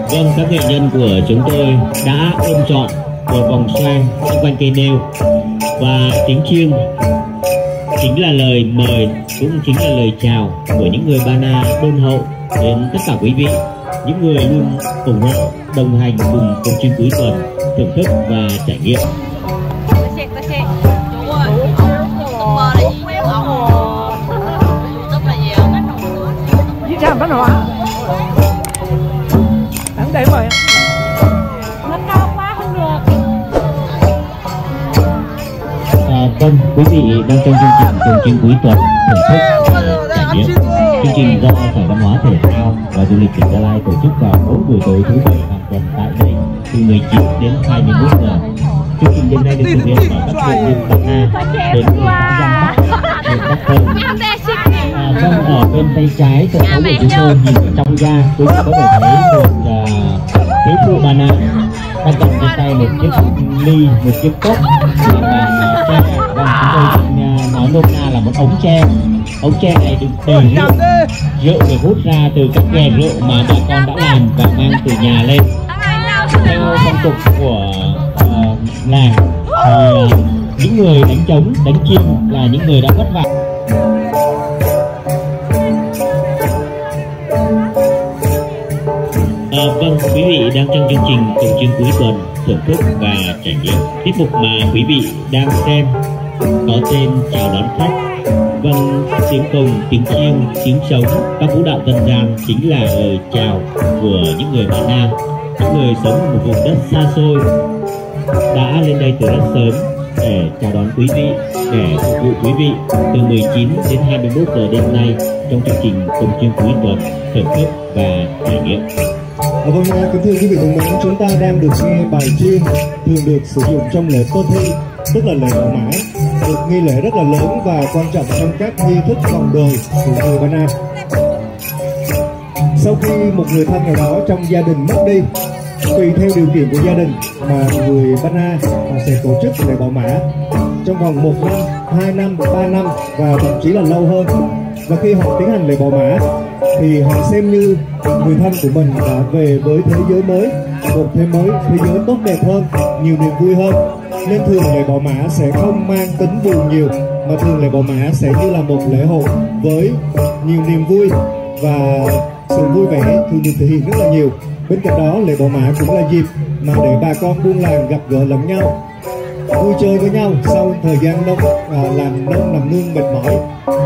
Vâng, các nghệ nhân của chúng tôi đã ôm trọn một vòng xoay xung quanh cây nêu, và tiếng chiêng chính là lời mời, cũng chính là lời chào của những người Ba Na đôn hậu đến tất cả quý vị, những người luôn ủng hộ, đồng hành cùng công trình cuối tuần, thưởng thức và trải nghiệm. Chạm văn hóa đáng đấy rồi, nó cao quá không được. Vâng, quý vị đang trong chương trình công trình cuối tuần, thưởng thức và trải nghiệm. Chương trình do Sở Văn hóa Thể thao và Du lịch tỉnh Gia Lai tổ chức vào mỗi buổi tối thứ bảy hàng tuần tại đây từ 19 đến 21 giờ. Chương trình đêm nay được thực hiện ở các địa điểm Ba Na đến từ Giang Bắc, miền Bắc Tây. Vâng, ở bên tay trái sân khấu của chúng tôi nhìn vào trong ra, quý vị có thể thấy một thiếu phụ Ba Na đang cầm trên tay một chiếc ly, một chiếc cốc và bàn tre. Vâng, chúng tôi nói nôm na là một ống tre. Ống tre này được đầy rượu được hút ra từ các ghè rượu mà bà con đã làm và mang từ nhà lên. Theo phong tục của làng thì những người đánh trống, đánh chiêng là những người đã vất vả. Vâng, quý vị đang trong chương trình cổng chiêng cuối tuần, thưởng thức và trải nghiệm. Tiết mục mà quý vị đang xem có tên chào đón khách. Vâng, tiếng cồng, tiếng chiêng, tiếng trống, các vũ đạo dân gian chính là lời chào của những người Ba Na, những người sống ở một vùng đất xa xôi đã lên đây từ rất sớm để chào đón quý vị, để phục vụ quý vị từ 19 đến 21 giờ đêm nay trong chương trình cổng chiêng cuối tuần, thưởng thức và trải nghiệm. Vâng, kính thưa quý vị thân mến, chúng ta đang được nghe bài chiêng thường được sử dụng trong lễ tô thi, tức là lễ bảo mã, một nghi lễ rất là lớn và quan trọng trong các nghi thức vòng đời của người Ba Na. Sau khi một người thân nào đó trong gia đình mất đi, tùy theo điều kiện của gia đình mà người Ba Na sẽ tổ chức lễ bảo mã trong vòng 1 năm, 2 năm, 3 năm và thậm chí là lâu hơn. Và khi họ tiến hành lễ bảo mã thì họ xem như người thân của mình đã về với thế giới mới, một thế giới tốt đẹp hơn, nhiều niềm vui hơn. Nên thường lễ bảo mã sẽ không mang tính buồn nhiều, mà thường lễ bảo mã sẽ như là một lễ hội với nhiều niềm vui và sự vui vẻ thường được thể hiện rất là nhiều. Bên cạnh đó, lễ bảo mã cũng là dịp mà để bà con buôn làng gặp gỡ lẫn nhau, vui chơi với nhau sau thời gian làm nông nằm nương mệt mỏi.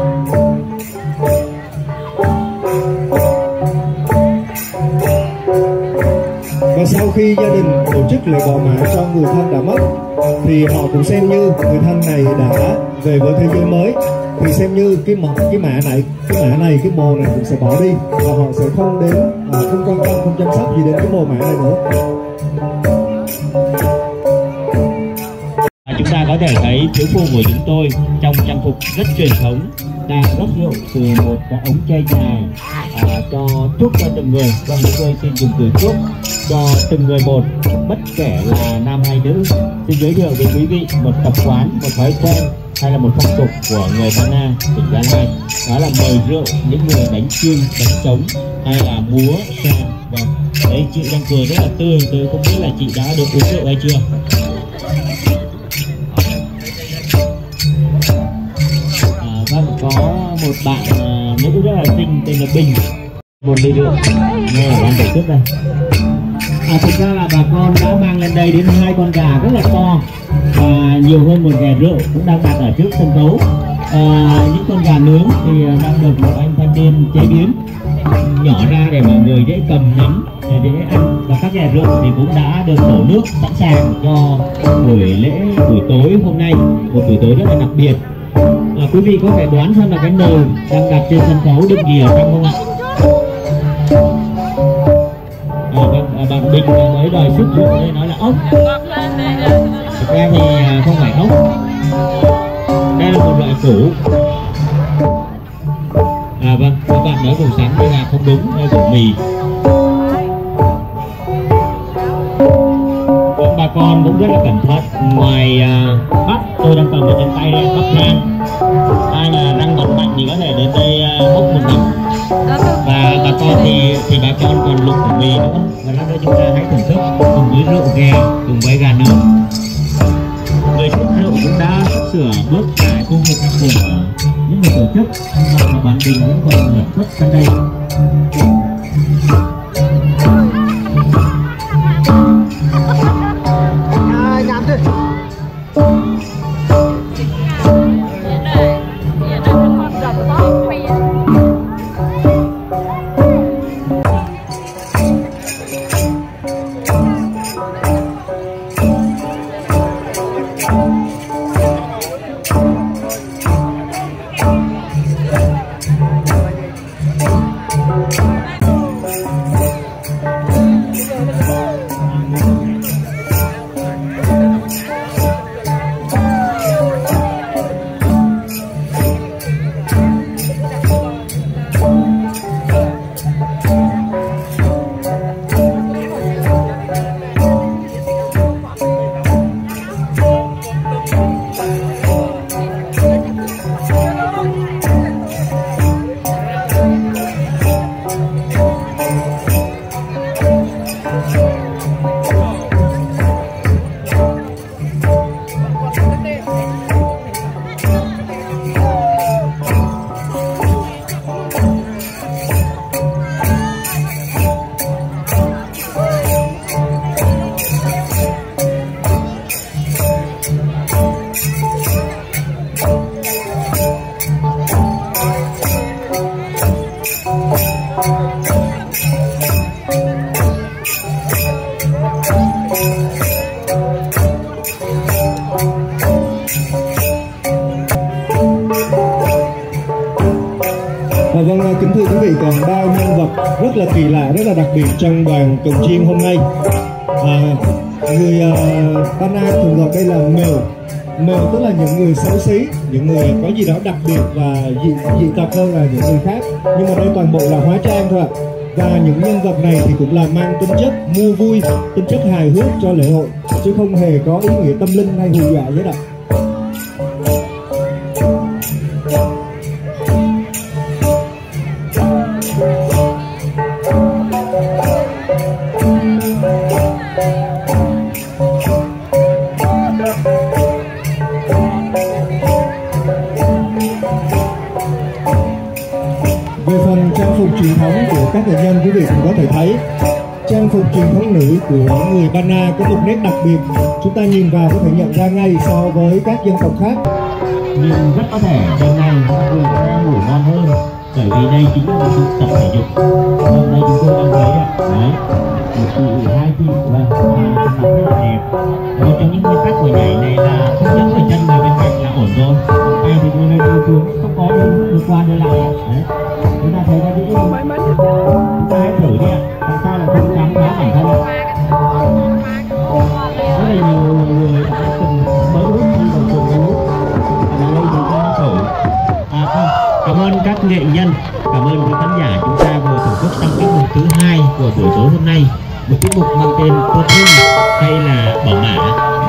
Và sau khi gia đình tổ chức lễ bảo mã cho người thân đã mất thì họ cũng xem như người thân này đã về với thế giới mới, thì xem như cái mộ này cũng sẽ bỏ đi và họ sẽ không đến, không quan tâm, không chăm sóc gì đến cái mồ mả này nữa. Chúng ta có thể thấy thiếu phụ của chúng tôi trong trang phục rất truyền thống đang rót rượu từ một cái ống tre dài cho chúc cho từng người. Vâng, chúng tôi xin dùng từ chúc cho từng người một, bất kể là nam hay nữ. Xin giới thiệu với quý vị một tập quán, một thói quen hay là một phong tục của người Ba Na tỉnh Gia Lai, đó là mời rượu những người đánh chiêng, đánh trống hay là múa xoan. Vâng, đấy, chị đang cười rất là tươi, tôi không biết là chị đã được uống rượu hay chưa. Vâng, có một bạn nữ rất là xinh tên là Bình, một ly rượu nghe ở ban tổ chức đây. Thực ra là bà con đã mang lên đây đến 2 con gà rất là to và nhiều hơn một ghè rượu cũng đang đặt ở trước sân khấu. Những con gà nướng thì đang được một anh thanh niên chế biến nhỏ ra để mọi người dễ cầm nắm, dễ ăn, và các ghè rượu thì cũng đã được đổ nước sẵn sàng cho buổi lễ buổi tối hôm nay, một buổi tối rất là đặc biệt. Quý vị có thể đoán xem là cái nồi đang đặt trên sân khấu đựng gì ở trong không ạ? Vâng, bạn Bình mới đòi sức rượu đây nói là ốc. Thực ra thì không phải ốc, đây là một loại củ. Vâng, các bạn nói củ sắn đây là không đúng, đây là củ mì. Bà con cũng rất là cẩn thận. Ngoài bắp, tôi đang cầm ở trên tay bắp rang, hay là răng bật mạnh thì có thể đến đây bốc một miếng Và bà con thì bà con còn luộc của mì nữa, và lát nữa chúng ta hãy thưởng thức cùng với rượu ghẹ cùng với gà nướng. Người ship rượu cũng đã sửa bước tại khu vực của những người tổ chức, và bản bình cũng còn lẩn khuất bên đây. Vâng, kính thưa quý vị, còn bao nhân vật rất là kỳ lạ, rất là đặc biệt trong đoàn cồng chiêng hôm nay. Người Ba Na thường gọi đây là mèo. Mèo tức là những người xấu xí, những người có gì đó đặc biệt và dị tộc hơn là những người khác. Nhưng mà đây toàn bộ là hóa trang thôi ạ. Và những nhân vật này thì cũng là mang tính chất mua vui, tính chất hài hước cho lễ hội, chứ không hề có ý nghĩa tâm linh hay hù dọa gì hết ạ. Về phần trang phục truyền thống của các nghệ nhân, quý vị cũng có thể thấy trang phục truyền thống nữ của người Ba Na có một nét đặc biệt, chúng ta nhìn vào có thể nhận ra ngay so với các dân tộc khác. Nhưng rất có thể đêm nay các người sẽ ngủ ngon hơn, bởi vì đây chính là một sự tập thể dục. Hôm nay chúng tôi đang thấy ạ, đấy, một chị, hai chị, vâng, mặc rất là đẹp. Một trong những nguyên tắc của nhảy này là không nhấn vào chân người bên cạnh là ổn rồi, tay thì đưa lên đưa xuống, không có đưa qua đưa lại. Đấy, chúng ta thấy ra những chúng ta hãy thử đi ạ, làm sao lại không trắng quá bản thân ạ. Rất là nhiều người đã từng mới út đi vào trường út, và đây chúng ta thử. Cảm ơn các nghệ nhân, cảm ơn quý khán giả, chúng ta vừa thưởng thức xong tiết mục thứ 2 của buổi tối hôm nay, một tiết mục mang tên Cô Thương hay là Bảo Mã.